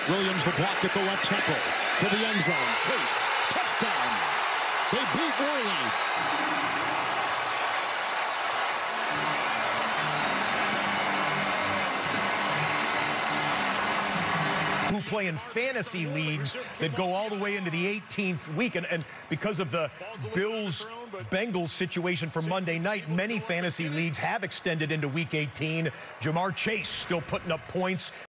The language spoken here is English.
Williams the block at the left tackle. To the end zone. Chase. Touchdown. They beat Worley. Who play in fantasy leagues that go all the way into the 18th week. And because of the Bills-Bengals situation for Monday night, many fantasy leagues have extended into Week 18. Jamar Chase still putting up points.